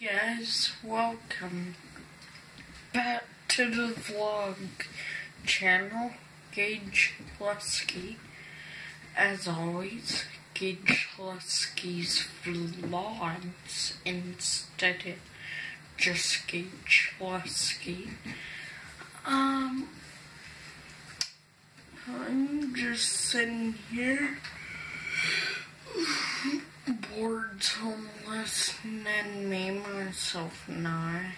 guys, welcome back to the vlog channel, Gage Lusky. As always, Gage Lusky's vlogs instead of just Gage Lusky. I'm just sitting here bored, homeless, and me, myself, and I'm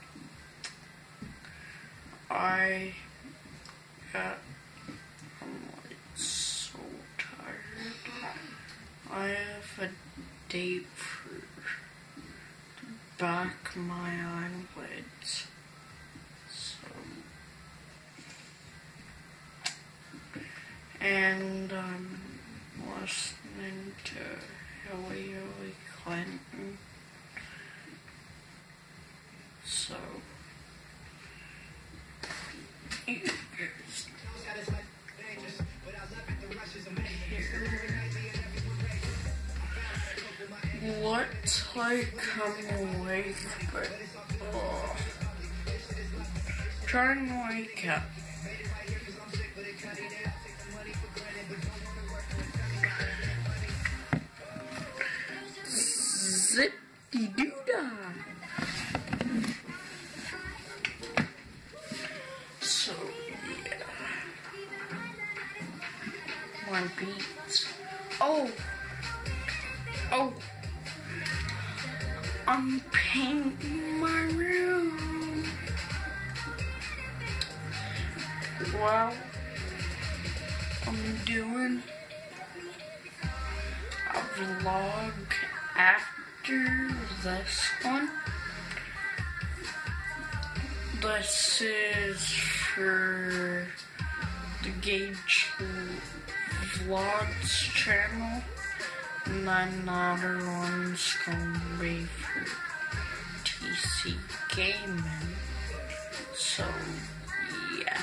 like so tired. I have a date for the back of my eyelids. And I'm listening to Hillary Clinton. So, looks like I'm awake, but trying to wake up. Zip-de-doo-dah. So, yeah. One beats. Oh! I'm painting my room. Well, I'm doing a vlog after this one. This is for the Gage Vlogs channel, and then the other one's gonna be for TC Gaming. So, yeah.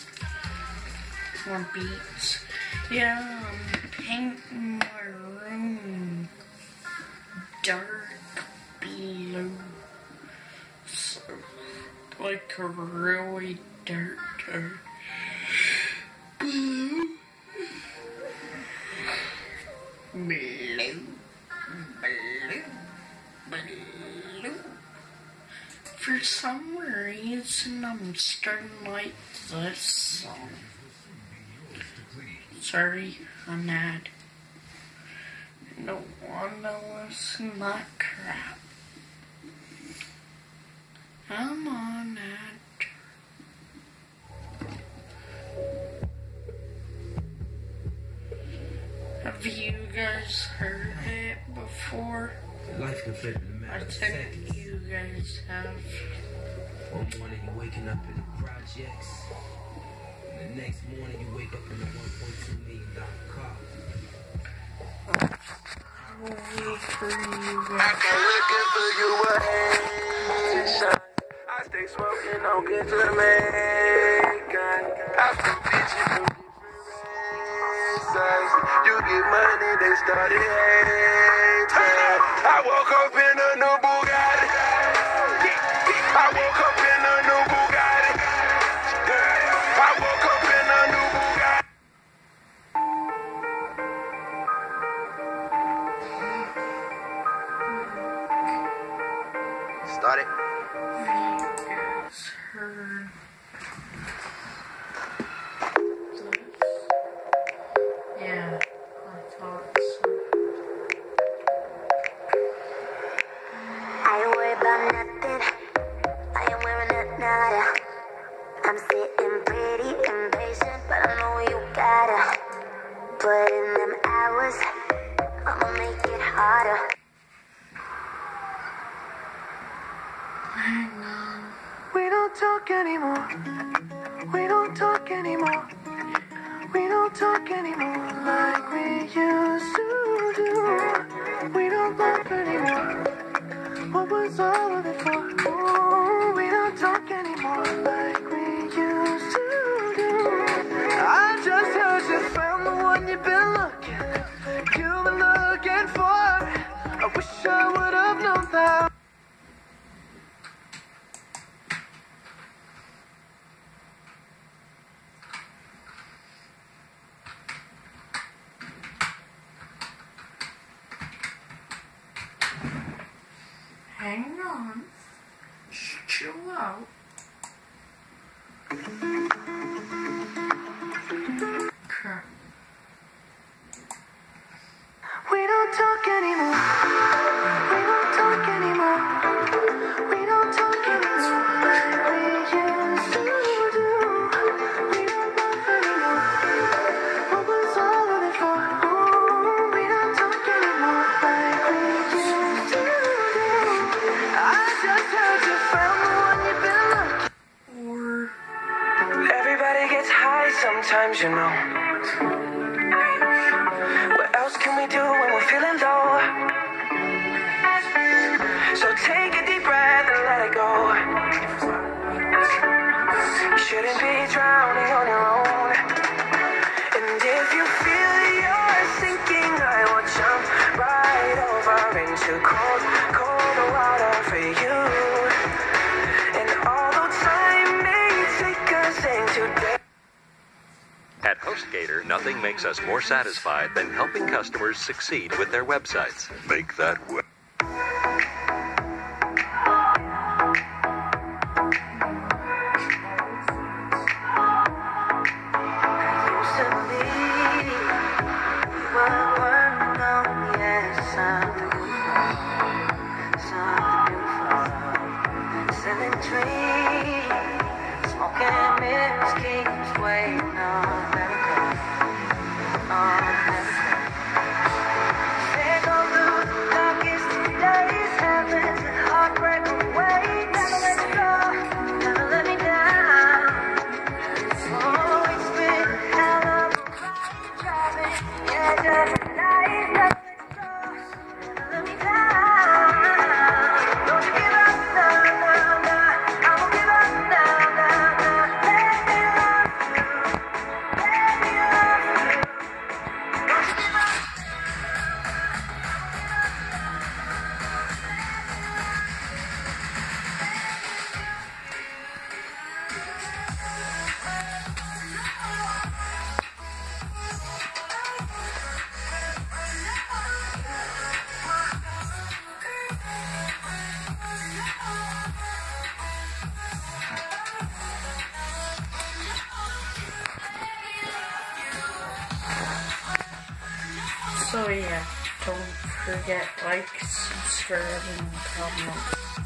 More beats. Yeah, I'm painting my room dark blue. So, like a really dark blue. Blue. For some reason, I'm starting like this song. Sorry, an ad. I don't wanna listen to that crap. I'm on ad. Have you guys heard it before? Life can flip in a I matter of think seconds. you guys have. One morning you're waking up in the projects. And the next morning you wake up in a $1.2 million car. I'll wait for you I guys. can looking for you a Haitian. I stay smoking on good Jamaican. I feel bitches from different sides. You get money, they started hating. I woke up in a new Bugatti. I woke up in a new Bugatti. I woke up in a new Bugatti. Started. You guys heard this? Yeah, I thought so. I ain't worried about nothing. I ain't wearing a nada. I'm sitting pretty impatient, but I know you gotta put in them hours. I'ma make it harder. Hang on. We don't talk anymore. We don't talk anymore. We don't talk anymore like we used to do. We don't laugh anymore. What was all of it for? Oh, we don't talk anymore like we used to do. I just heard you found the one you've been looking for. I wish I would have known that. Hang on. Just chill out. Okay. We don't talk anymore. We don't talk anymore. We don't talk anymore like we used to do. We don't laugh anymore. What was all of it for? Ooh, we don't talk anymore like we used to do. I just heard you found the one you've been looking. Everybody gets high sometimes, you know. What else can we do when we're feeling low? So take a deep breath and let it go. You shouldn't be drowning on your own. And if you feel you're sinking, I will jump right over into cold, cold water for you. And although time may take us into death. At HostGator, nothing makes us more satisfied than helping customers succeed with their websites. Make that web. So yeah, don't forget like, subscribe, and comment.